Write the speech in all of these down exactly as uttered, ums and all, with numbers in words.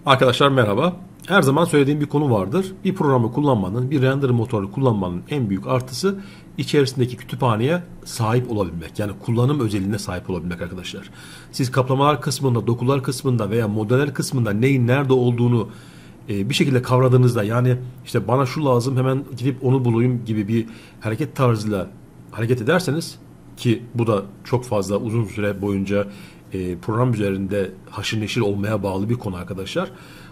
Arkadaşlar merhaba. Her zaman söylediğim bir konu vardır. Bir programı kullanmanın, bir render motoru kullanmanın en büyük artısı içerisindeki kütüphaneye sahip olabilmek. Yani kullanım özelliğine sahip olabilmek arkadaşlar. Siz kaplamalar kısmında, dokular kısmında veya modeller kısmında neyin nerede olduğunu e, bir şekilde kavradığınızda, yani işte bana şu lazım hemen gidip onu bulayım gibi bir hareket tarzıyla hareket ederseniz, ki bu da çok fazla uzun süre boyunca e, program üzerinde haşır neşir olmaya bağlı bir konu arkadaşlar.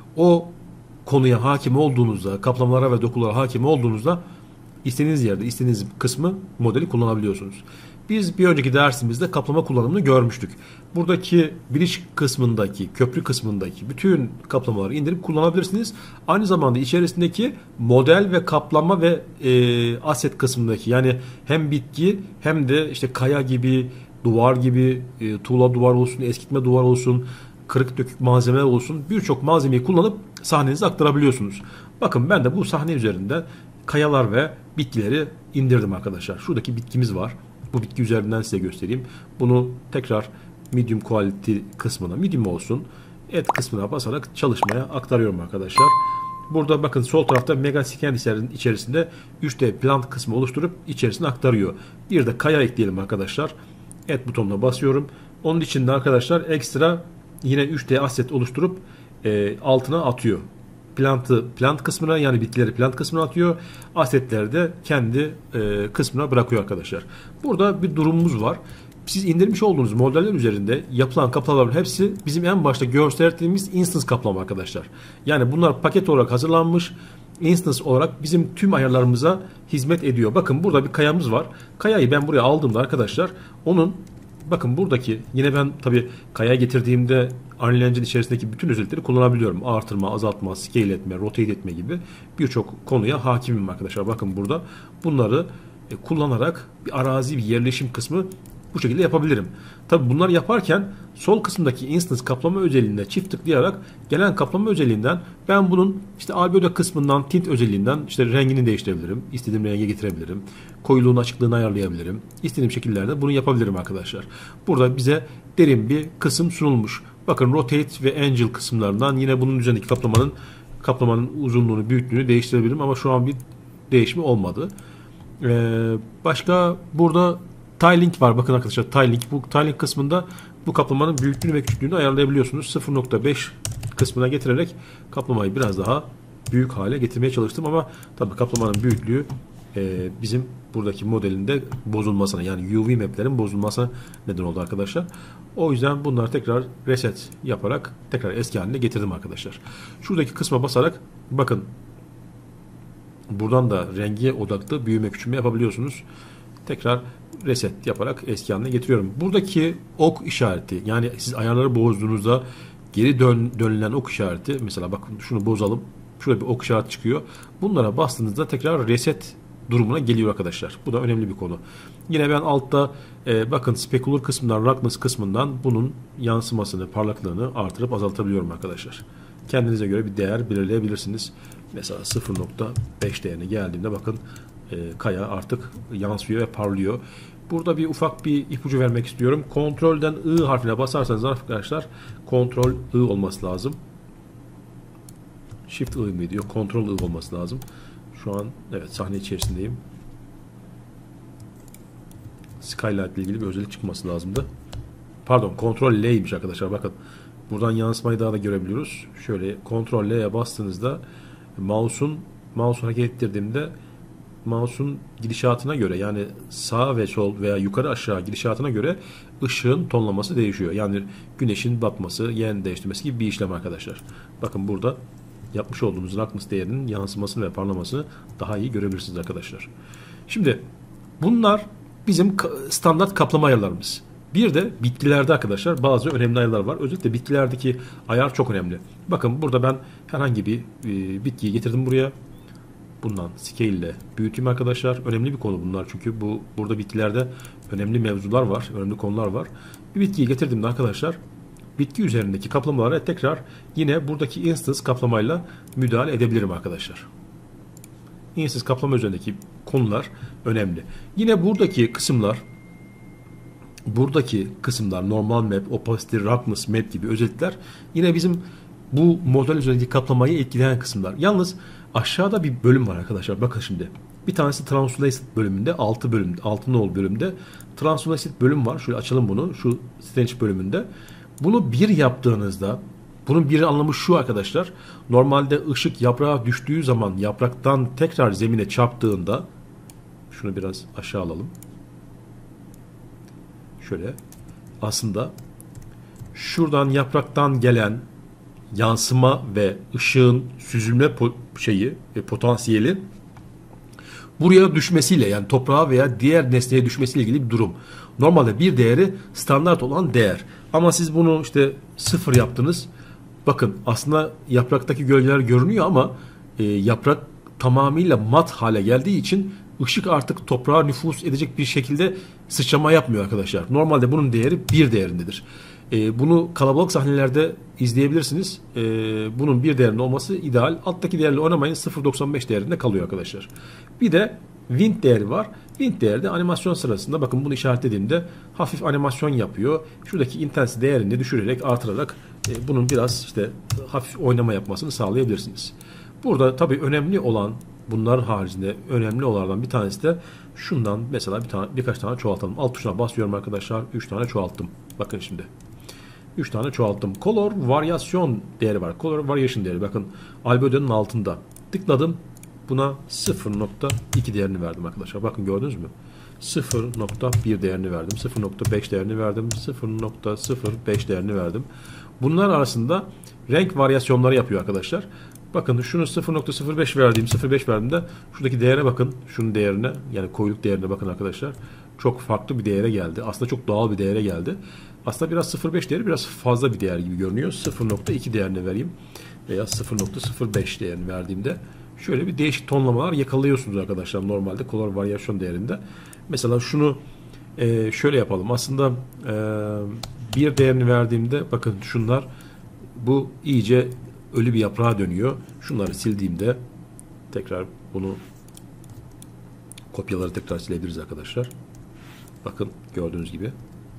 O konuya hakim olduğunuzda, kaplamalara ve dokulara hakim olduğunuzda istediğiniz yerde, istediğiniz kısmı, modeli kullanabiliyorsunuz. Biz bir önceki dersimizde kaplama kullanımını görmüştük. Buradaki bridge kısmındaki, köprü kısmındaki bütün kaplamaları indirip kullanabilirsiniz. Aynı zamanda içerisindeki model ve kaplama ve e, asset kısmındaki, yani hem bitki hem de işte kaya gibi, duvar gibi, e, tuğla duvar olsun, eskitme duvar olsun, kırık dökük malzemeler olsun, birçok malzemeyi kullanıp sahnenize aktarabiliyorsunuz. Bakın ben de bu sahne üzerinde kayalar ve bitkileri indirdim arkadaşlar. Şuradaki bitkimiz var. Bu bitki üzerinden size göstereyim. Bunu tekrar medium quality kısmına, medium olsun, add kısmına basarak çalışmaya aktarıyorum arkadaşlar. Burada bakın sol tarafta Mega Scan içerisinde üç D plant kısmı oluşturup içerisine aktarıyor. Bir de kaya ekleyelim arkadaşlar. Add butonuna basıyorum. Onun için de arkadaşlar ekstra yine üç D asset oluşturup e, altına atıyor. Plantı plant kısmına, yani bitkileri plant kısmına atıyor. Assetleri de kendi e, kısmına bırakıyor arkadaşlar. Burada bir durumumuz var. Siz indirmiş olduğunuz modeller üzerinde yapılan kaplamaların hepsi bizim en başta gösterdiğimiz instance kaplama arkadaşlar. Yani bunlar paket olarak hazırlanmış, instance olarak bizim tüm ayarlarımıza hizmet ediyor. Bakın burada bir kayamız var. Kayayı ben buraya aldığımda arkadaşlar, onun bakın buradaki, yine ben tabi kaya getirdiğimde Unreal Engine içerisindeki bütün özellikleri kullanabiliyorum. Artırma, azaltma, scale etme, rotate etme gibi birçok konuya hakimim arkadaşlar. Bakın burada bunları e, kullanarak bir arazi, bir yerleşim kısmı bu şekilde yapabilirim. Tabi bunları yaparken sol kısımdaki instance kaplama özelliğine çift tıklayarak gelen kaplama özelliğinden ben bunun işte albedo kısmından, tint özelliğinden işte rengini değiştirebilirim. İstediğim renge getirebilirim. Koyuluğunu, açıklığını ayarlayabilirim. İstediğim şekillerde bunu yapabilirim arkadaşlar. Burada bize derin bir kısım sunulmuş. Bakın rotate ve angel kısımlarından yine bunun üzerindeki kaplamanın kaplamanın uzunluğunu, büyüklüğünü değiştirebilirim ama şu an bir değişme olmadı. Ee, başka burada tiling var. Bakın arkadaşlar, tiling. Bu tiling kısmında bu kaplamanın büyüklüğünü ve küçüklüğünü ayarlayabiliyorsunuz. sıfır nokta beş kısmına getirerek kaplamayı biraz daha büyük hale getirmeye çalıştım ama tabii kaplamanın büyüklüğü e, bizim buradaki modelinde bozulmasına, yani U V maplerin bozulmasına neden oldu arkadaşlar. O yüzden bunları tekrar reset yaparak tekrar eski haline getirdim arkadaşlar. Şuradaki kısma basarak bakın, buradan da rengi odaklı büyüme küçülme yapabiliyorsunuz. Tekrar reset yaparak eski haline getiriyorum. Buradaki ok işareti, yani siz ayarları bozduğunuzda geri dön, dönülen ok işareti, mesela bakın şunu bozalım. Şurada bir ok işareti çıkıyor. Bunlara bastığınızda tekrar reset durumuna geliyor arkadaşlar. Bu da önemli bir konu. Yine ben altta e, bakın specular kısmından, roughness kısmından bunun yansımasını, parlaklığını artırıp azaltabiliyorum arkadaşlar. Kendinize göre bir değer belirleyebilirsiniz. Mesela sıfır nokta beş değerine geldiğinde bakın e, kaya artık yansıyor ve parlıyor. Burada bir ufak bir ipucu vermek istiyorum. Kontrolden I harfine basarsanız arkadaşlar, kontrol I olması lazım. Shift I mi diyor? Kontrol I olması lazım. Şu an evet, sahne içerisindeyim. Skylight ile ilgili bir özellik çıkması lazımdı. Pardon, kontrol L'ymiş arkadaşlar. Bakın buradan yansımayı daha da görebiliyoruz. Şöyle kontrol L'ye bastığınızda mouse'un mouse hareket ettirdiğimde mouse'un gidişatına göre, yani sağ ve sol veya yukarı aşağı gidişatına göre ışığın tonlaması değişiyor. Yani güneşin batması, yerini değiştirmesi gibi bir işlem arkadaşlar. Bakın burada yapmış olduğumuz roughness değerinin yansımasını ve parlamasını daha iyi görebilirsiniz arkadaşlar. Şimdi bunlar bizim standart kaplama ayarlarımız. Bir de bitkilerde arkadaşlar bazı önemli ayarlar var. Özellikle bitkilerdeki ayar çok önemli. Bakın burada ben herhangi bir e, bitkiyi getirdim buraya. Bundan scale ile büyüteyim arkadaşlar. Önemli bir konu bunlar, çünkü bu burada bitkilerde önemli mevzular var, önemli konular var. Bir bitkiyi getirdiğimde arkadaşlar, bitki üzerindeki kaplamalara tekrar yine buradaki instance kaplamayla müdahale edebilirim arkadaşlar. Instance kaplama üzerindeki konular önemli. Yine buradaki kısımlar buradaki kısımlar normal map, opacity, roughness map gibi özellikler yine bizim bu model üzerindeki kaplamayı etkileyen kısımlar. Yalnız aşağıda bir bölüm var arkadaşlar. Bakın şimdi. Bir tanesi Translaced bölümünde, altı bölüm, altı nol bölümde Translaced bölüm var. Şöyle açalım bunu. Şu Stretch bölümünde. Bunu bir yaptığınızda, bunun bir anlamı şu arkadaşlar. Normalde ışık yaprağa düştüğü zaman yapraktan tekrar zemine çarptığında, şunu biraz aşağı alalım. Şöyle. Aslında şuradan yapraktan gelen yansıma ve ışığın süzülme po- şeyi ve potansiyeli buraya düşmesiyle, yani toprağa veya diğer nesneye düşmesiyle ilgili bir durum. Normalde bir değeri standart olan değer. Ama siz bunu işte sıfır yaptınız. Bakın aslında yapraktaki gölgeler görünüyor ama e, yaprak tamamıyla mat hale geldiği için ışık artık toprağa nüfuz edecek bir şekilde sıçrama yapmıyor arkadaşlar. Normalde bunun değeri bir değerindedir. E, bunu kalabalık sahnelerde izleyebilirsiniz. E, bunun bir değerinde olması ideal. Alttaki değerle oynamayın, sıfır virgül doksan beş değerinde kalıyor arkadaşlar. Bir de Wind değeri var. Wind değeri de animasyon sırasında, bakın bunu işaretlediğimde hafif animasyon yapıyor. Şuradaki intensity değerini düşürerek, artırarak e, bunun biraz işte hafif oynama yapmasını sağlayabilirsiniz. Burada tabii önemli olan, bunların haricinde önemli olanlardan bir tanesi de şundan mesela bir tane, birkaç tane çoğaltalım. Alt tuşuna basıyorum arkadaşlar. üç tane çoğalttım. Bakın şimdi. üç tane çoğalttım. Color varyasyon değeri var. Color variation değeri. Bakın albedo'nun altında. Tıkladım. Buna sıfır nokta iki değerini verdim arkadaşlar. Bakın gördünüz mü? sıfır nokta bir değerini verdim. sıfır nokta beş değerini verdim. sıfır nokta sıfır beş değerini verdim. Bunlar arasında renk varyasyonları yapıyor arkadaşlar. Bakın şunu sıfır nokta sıfır beş verdiğim, sıfır virgül beş verdiğimde şuradaki değere bakın. Şunun değerine, yani koyuluk değerine bakın arkadaşlar. Çok farklı bir değere geldi. Aslında çok doğal bir değere geldi. Aslında biraz sıfır virgül beş değeri biraz fazla bir değer gibi görünüyor. sıfır nokta iki değerini vereyim veya sıfır nokta sıfır beş değerini verdiğimde şöyle bir değişik tonlamalar yakalıyorsunuz arkadaşlar normalde color varyasyon değerinde. Mesela şunu e, şöyle yapalım. Aslında e, bir değerini verdiğimde bakın şunlar, bu iyice ölü bir yaprağa dönüyor. Şunları sildiğimde tekrar bunu, kopyaları tekrar silebiliriz arkadaşlar. Bakın gördüğünüz gibi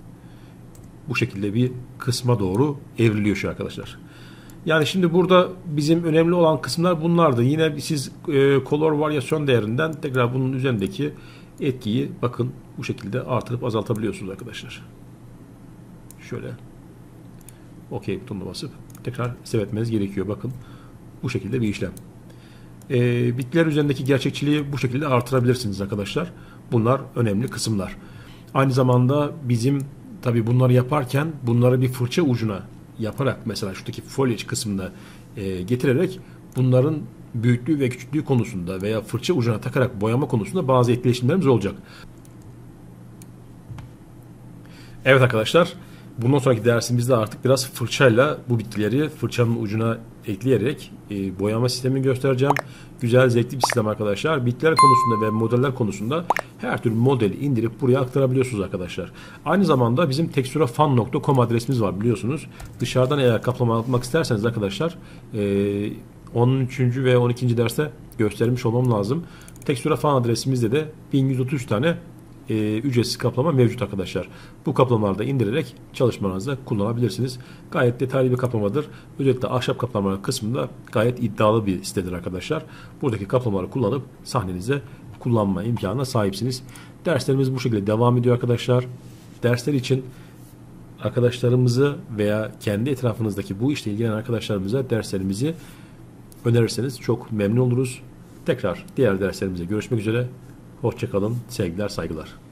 bu şekilde bir kısma doğru evriliyor şu arkadaşlar. Yani şimdi burada bizim önemli olan kısımlar bunlardı. Yine siz e, color varyasyon değerinden tekrar bunun üzerindeki etkiyi bakın bu şekilde artırıp azaltabiliyorsunuz arkadaşlar. Şöyle OK butonuna basıp tekrar save etmeniz gerekiyor. Bakın bu şekilde bir işlem. E, bitkiler üzerindeki gerçekçiliği bu şekilde artırabilirsiniz arkadaşlar. Bunlar önemli kısımlar. Aynı zamanda bizim tabi bunları yaparken bunları bir fırça ucuna yaparak, mesela şuradaki foliage kısmında e, getirerek bunların büyüklüğü ve küçüklüğü konusunda veya fırça ucuna takarak boyama konusunda bazı etkileşimlerimiz olacak. Evet arkadaşlar, bundan sonraki dersimizde artık biraz fırçayla bu bitkileri fırçanın ucuna ekleyerek e, boyama sistemini göstereceğim. Güzel, zevkli bir sistem arkadaşlar. Bitkiler konusunda ve modeller konusunda her türlü modeli indirip buraya aktarabiliyorsunuz arkadaşlar. Aynı zamanda bizim texturafan nokta com adresimiz var biliyorsunuz. Dışarıdan eğer kaplama almak isterseniz arkadaşlar e, on üçüncü ve on ikinci derste göstermiş olmam lazım. Texturafan adresimizde de bin yüz otuz tane e, ücretsiz kaplama mevcut arkadaşlar. Bu kaplamaları da indirerek çalışmanızda kullanabilirsiniz. Gayet detaylı bir kaplamadır. Özellikle ahşap kaplamalar kısmında gayet iddialı bir sitedir arkadaşlar. Buradaki kaplamaları kullanıp sahnenize kullanma imkanına sahipsiniz. Derslerimiz bu şekilde devam ediyor arkadaşlar. Dersler için arkadaşlarımızı veya kendi etrafınızdaki bu işle ilgilenen arkadaşlarımıza derslerimizi önerirseniz çok memnun oluruz. Tekrar diğer derslerimize görüşmek üzere. Hoşça kalın. Sevgiler, saygılar.